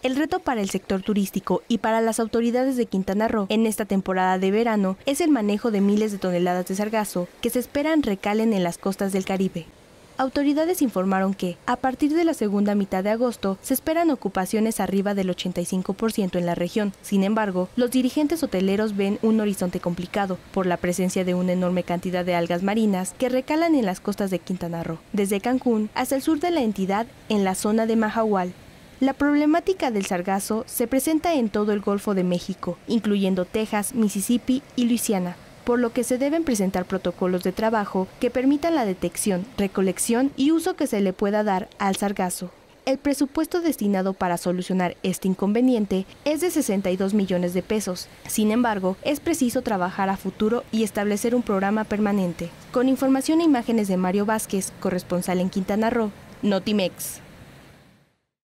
El reto para el sector turístico y para las autoridades de Quintana Roo en esta temporada de verano es el manejo de miles de toneladas de sargazo que se esperan recalen en las costas del Caribe. Autoridades informaron que, a partir de la segunda mitad de agosto, se esperan ocupaciones arriba del 85% en la región. Sin embargo, los dirigentes hoteleros ven un horizonte complicado por la presencia de una enorme cantidad de algas marinas que recalan en las costas de Quintana Roo, desde Cancún hasta el sur de la entidad en la zona de Mahahual. La problemática del sargazo se presenta en todo el Golfo de México, incluyendo Texas, Mississippi y Luisiana, por lo que se deben presentar protocolos de trabajo que permitan la detección, recolección y uso que se le pueda dar al sargazo. El presupuesto destinado para solucionar este inconveniente es de 62 millones de pesos. Sin embargo, es preciso trabajar a futuro y establecer un programa permanente. Con información e imágenes de Mario Vázquez, corresponsal en Quintana Roo, Notimex.